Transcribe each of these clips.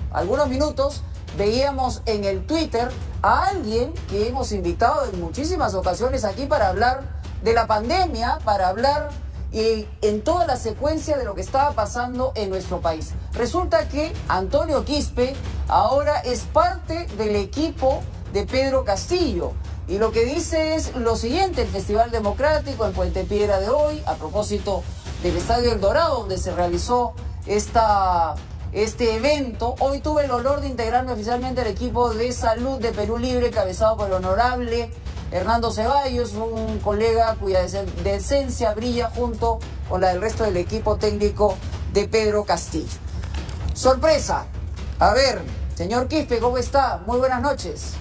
algunos minutos veíamos en el Twitter a alguien que hemos invitado en muchísimas ocasiones aquí para hablar de la pandemia, para hablar en toda la secuencia de lo que estaba pasando en nuestro país. Resulta que Antonio Quispe ahora es parte del equipo de Pedro Castillo. Y lo que dice es lo siguiente: el Festival Democrático en Puente Piedra de hoy, a propósito del Estadio El Dorado, donde se realizó este evento. Hoy tuve el honor de integrarme oficialmente al equipo de salud de Perú Libre, encabezado por el honorable Hernando Ceballos, un colega cuya decencia brilla junto con la del resto del equipo técnico de Pedro Castillo. Sorpresa. A ver, señor Quispe, ¿cómo está? Muy buenas noches.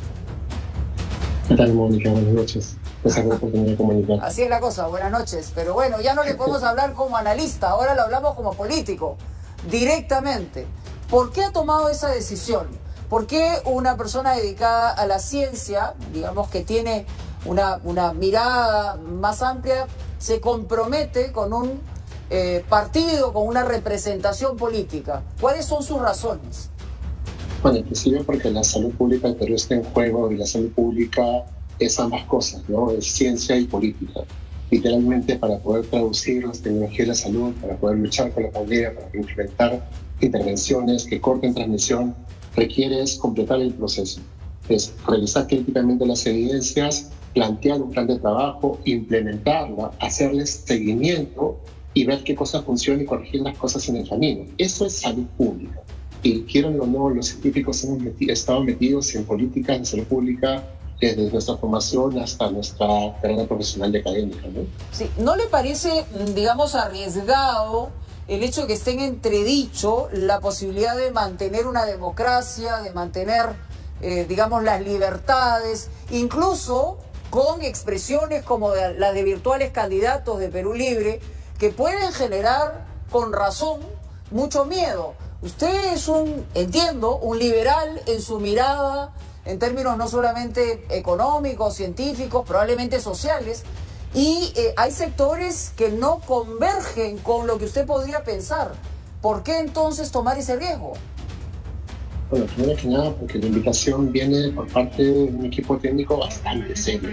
¿Qué tal, Mónica? Buenas noches. Esa oportunidad de comunicar. Así es la cosa, buenas noches. Pero bueno, ya no le podemos hablar como analista, ahora lo hablamos como político, directamente. ¿Por qué ha tomado esa decisión? ¿Por qué una persona dedicada a la ciencia, digamos que tiene una mirada más amplia, se compromete con un partido, con una representación política? ¿Cuáles son sus razones? Bueno, en principio porque la salud pública del Perú está en juego, y la salud pública es ambas cosas, ¿no? Es ciencia y política. Literalmente, para poder traducir las tecnologías de la salud, para poder luchar con la pandemia, para implementar intervenciones que corten transmisión, requieres completar el proceso. Es revisar críticamente las evidencias, plantear un plan de trabajo, implementarla, hacerles seguimiento y ver qué cosas funcionan y corregir las cosas en el camino. Eso es salud pública. Y quieran o no, los científicos hemos estado metidos en políticas de salud pública desde nuestra formación hasta nuestra carrera profesional de académica, ¿no? Sí, ¿no le parece, digamos, arriesgado el hecho de que esté en entredicho la posibilidad de mantener una democracia, de mantener, digamos, las libertades, incluso con expresiones como las de virtuales candidatos de Perú Libre, que pueden generar, con razón, mucho miedo? Usted es entiendo, un liberal en su mirada, en términos no solamente económicos, científicos, probablemente sociales, y hay sectores que no convergen con lo que usted podría pensar. ¿Por qué entonces tomar ese riesgo? Bueno, primero que nada, porque la invitación viene por parte de un equipo técnico bastante serio.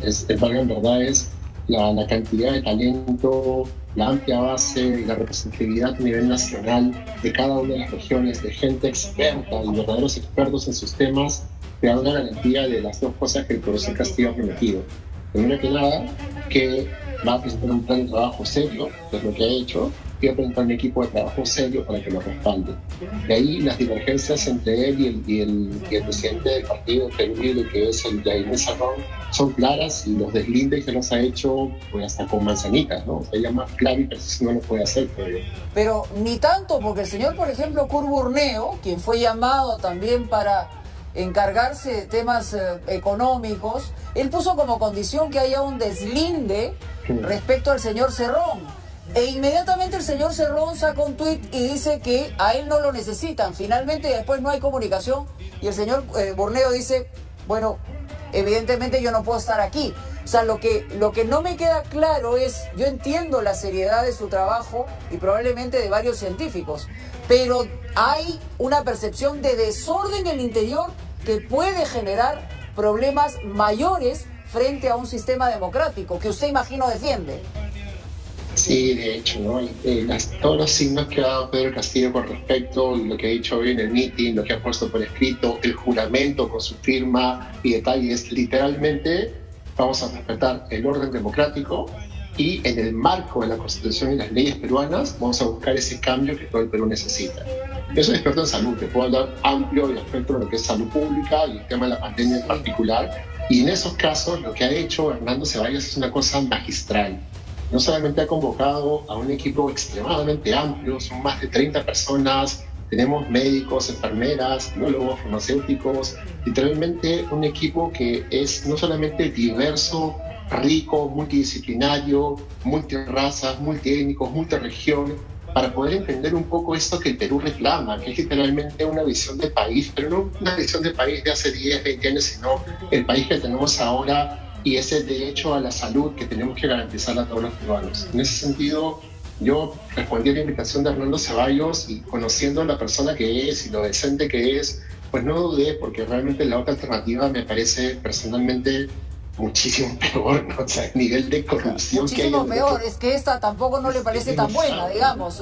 En verdad es la cantidad de talento, la amplia base y la representatividad a nivel nacional de cada una de las regiones, de gente experta y verdaderos expertos en sus temas, te da una garantía de las dos cosas que el profesor Castillo ha prometido. Primero que nada, que va a presentar un plan de trabajo serio, que es lo que ha hecho, y va a presentar un equipo de trabajo serio para que lo respalde. De ahí las divergencias entre él y el presidente del partido Perú Libre, que es el Jaime Sarrón, son claras, y los deslindes que los ha hecho pues hasta con manzanitas, ¿no? O sea, ella más claro y preciso no lo puede hacer. Pero ni tanto, porque el señor, por ejemplo, Kurt Burneo, quien fue llamado también para encargarse de temas económicos, él puso como condición que haya un deslinde respecto al señor Cerrón. E inmediatamente el señor Cerrón saca un tuit y dice que a él no lo necesitan. Finalmente después no hay comunicación y el señor Burneo dice, bueno, evidentemente yo no puedo estar aquí. O sea, lo que no me queda claro es, yo entiendo la seriedad de su trabajo y probablemente de varios científicos, pero hay una percepción de desorden en el interior que puede generar problemas mayores frente a un sistema democrático que usted, imagino, defiende. Sí, de hecho, ¿no? Todos los signos que ha dado Pedro Castillo con respecto a lo que ha dicho hoy en el meeting, lo que ha puesto por escrito, el juramento con su firma y detalles, literalmente vamos a respetar el orden democrático y en el marco de la Constitución y las leyes peruanas vamos a buscar ese cambio que todo el Perú necesita. Yo soy experto en salud, te puedo hablar amplio y aspecto de lo que es salud pública y el tema de la pandemia en particular, y en esos casos lo que ha hecho Hernando Ceballos es una cosa magistral. No solamente ha convocado a un equipo extremadamente amplio, son más de 30 personas, tenemos médicos, enfermeras, biólogos, farmacéuticos, literalmente un equipo que es no solamente diverso, rico, multidisciplinario, multirrazas, multiétnicos, multiregión, para poder entender un poco esto que el Perú reclama, que es literalmente una visión de país, pero no una visión de país de hace 10, 20 años, sino el país que tenemos ahora, y ese derecho a la salud que tenemos que garantizar a todos los peruanos. En ese sentido, yo respondí a la invitación de Hernando Ceballos y conociendo a la persona que es y lo decente que es, pues no dudé, porque realmente la otra alternativa me parece personalmente muchísimo peor, ¿no? O sea, el nivel de corrupción muchísimo que hay. Peor, es que esta tampoco no le parece tan buena, digamos.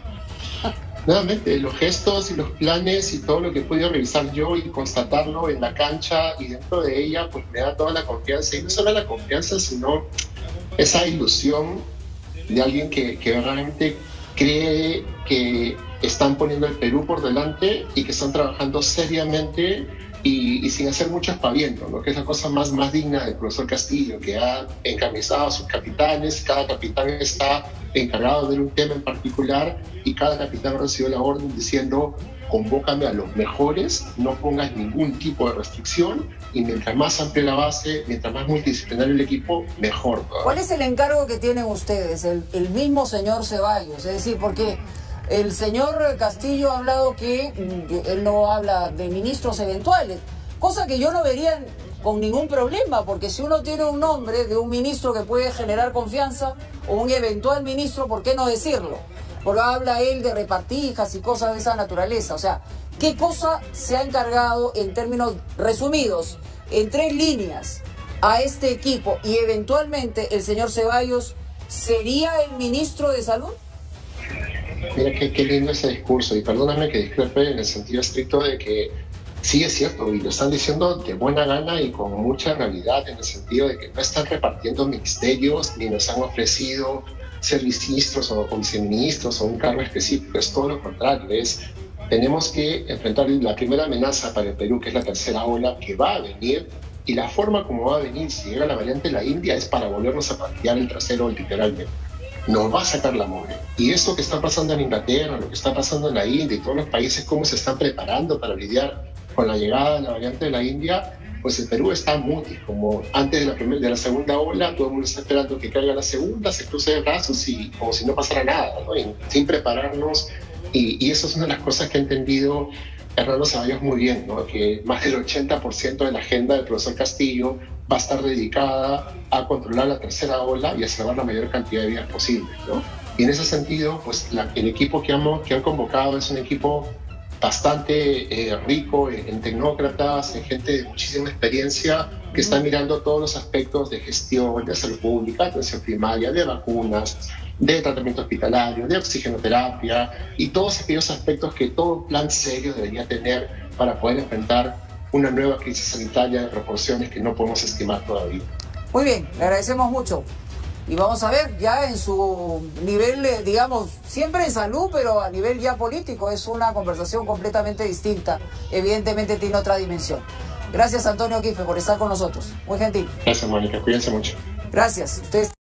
Nuevamente, los gestos y los planes y todo lo que he podido revisar yo y constatarlo en la cancha y dentro de ella, pues me da toda la confianza. Y no solo la confianza, sino esa ilusión de alguien que realmente cree que están poniendo el Perú por delante y que están trabajando seriamente y sin hacer mucho aspaviento, ¿no? Que es la cosa más digna del profesor Castillo, que ha encamisado a sus capitanes, cada capitán está encargado de un tema en particular y cada capitán recibió la orden diciendo: convócame a los mejores, no pongas ningún tipo de restricción y mientras más amplia la base, mientras más multidisciplinario el equipo, mejor. ¿Cuál es el encargo que tienen ustedes, el mismo señor Ceballos? Es decir, porque el señor Castillo ha hablado que él no habla de ministros eventuales, cosa que yo no vería con ningún problema, porque si uno tiene un nombre de un ministro que puede generar confianza o un eventual ministro, ¿por qué no decirlo? Porque habla él de repartijas y cosas de esa naturaleza. O sea, ¿qué cosa se ha encargado en términos resumidos, en 3 líneas, a este equipo? Y eventualmente el señor Ceballos sería el ministro de Salud. Mira qué lindo ese discurso, y perdóname que discrepe en el sentido estricto de que sí es cierto, y lo están diciendo de buena gana y con mucha realidad, en el sentido de que no están repartiendo ministerios ni nos han ofrecido ser ministros o viceministros o un cargo específico. Es todo lo contrario, tenemos que enfrentar la primera amenaza para el Perú, que es la tercera ola que va a venir, y la forma como va a venir, si llega la variante de la India, es para volvernos a patear el trasero literalmente. Nos va a sacar la mugre. Y eso que está pasando en Inglaterra, lo que está pasando en la India y todos los países, cómo se están preparando para lidiar con la llegada de la variante de la India, pues el Perú está mutis, como antes de la segunda ola, todo el mundo está esperando que caiga la segunda, se cruce de brazos y como si no pasara nada, ¿no? Y sin prepararnos, y eso es una de las cosas que ha entendido Hernando Ceballos muy bien, ¿no? Que más del 80% de la agenda del profesor Castillo va a estar dedicada a controlar la tercera ola y a salvar la mayor cantidad de vidas posibles, ¿no? Y en ese sentido, pues el equipo que han convocado es un equipo bastante rico en tecnócratas, en gente de muchísima experiencia que está mirando todos los aspectos de gestión, de salud pública, atención primaria, de vacunas, de tratamiento hospitalario, de oxigenoterapia y todos aquellos aspectos que todo plan serio debería tener para poder enfrentar una nueva crisis sanitaria de proporciones que no podemos estimar todavía. Muy bien, le agradecemos mucho. Y vamos a ver, ya en su nivel, digamos, siempre en salud, pero a nivel ya político, es una conversación completamente distinta. Evidentemente tiene otra dimensión. Gracias, Antonio Quispe, por estar con nosotros. Muy gentil. Gracias, Mónica. Cuídense mucho. Gracias. Ustedes